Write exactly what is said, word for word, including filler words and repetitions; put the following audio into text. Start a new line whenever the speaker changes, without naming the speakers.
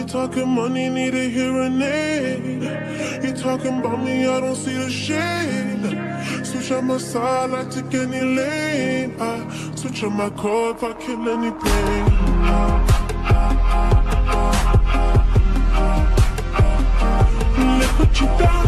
You talking money, need a hearing aid. You talking about me, I don't see the shade. Switch on my side, I take any lane. I switch on my core if I kill anything. Look what you done.